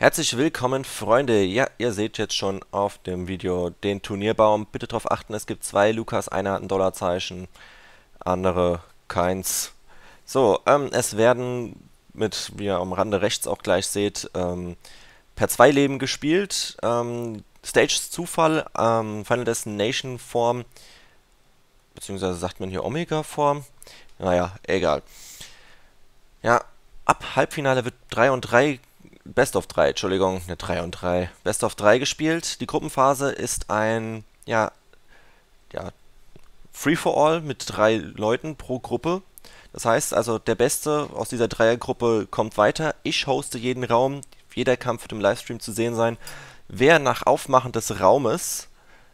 Herzlich willkommen, Freunde. Ja, ihr seht jetzt schon auf dem Video den Turnierbaum. Bitte darauf achten, es gibt zwei Lukas. Einer hat ein Dollarzeichen, andere keins. So, es werden wie ihr am Rande rechts auch gleich seht, per 2 Leben gespielt. Stages Zufall, Final Destination Form, beziehungsweise sagt man hier Omega Form. Naja, egal. Ja, ab Halbfinale wird 3 und 3 Best of 3, Entschuldigung, nicht 3 und 3. Best of 3 gespielt. Die Gruppenphase ist ein, ja, Free-for-all mit 3 Leuten pro Gruppe. Das heißt also, der Beste aus dieser Dreiergruppe kommt weiter. Ich hoste jeden Raum. Jeder Kampf wird im Livestream zu sehen sein. Wer nach Aufmachen des Raumes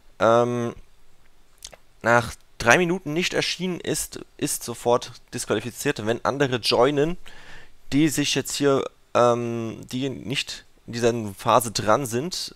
nach 3 Minuten nicht erschienen ist, ist sofort disqualifiziert. Wenn andere joinen, die sich jetzt hier die nicht in dieser Phase dran sind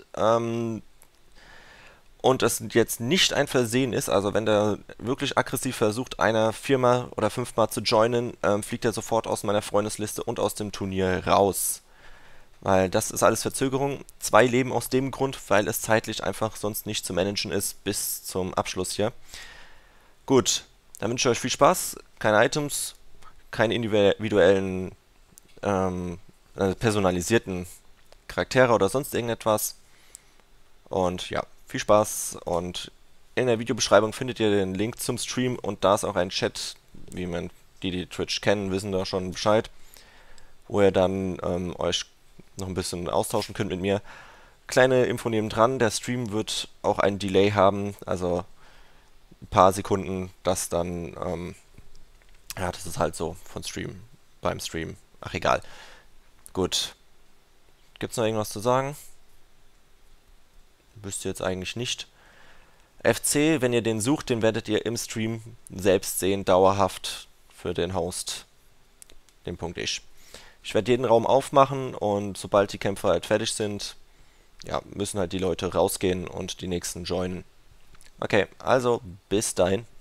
und es jetzt nicht ein Versehen ist, also wenn der wirklich aggressiv versucht, einer 4-mal oder 5-mal zu joinen, fliegt er sofort aus meiner Freundesliste und aus dem Turnier raus. Weil das ist alles Verzögerung. 2 Leben aus dem Grund, weil es zeitlich einfach sonst nicht zu managen ist bis zum Abschluss hier. Gut, dann wünsche ich euch viel Spaß, keine Items, keine individuellen personalisierten Charaktere oder sonst irgendetwas. Und ja, viel Spaß und in der Videobeschreibung findet ihr den Link zum Stream und da ist auch ein Chat, wie man die Twitch kennen, wissen da schon Bescheid, wo ihr dann euch noch ein bisschen austauschen könnt mit mir. Kleine Info nebendran, der Stream wird auch ein Delay haben, also ein paar Sekunden, das dann, ja, das ist halt so von Stream, beim Stream. Ach, egal. Gut. Gibt's noch irgendwas zu sagen? Wüsst ihr jetzt eigentlich nicht. FC, wenn ihr den sucht, den werdet ihr im Stream selbst sehen, dauerhaft für den Host. Den Punkt ich. Ich werde jeden Raum aufmachen und sobald die Kämpfer halt fertig sind, ja, müssen halt die Leute rausgehen und die nächsten joinen. Okay, also bis dahin.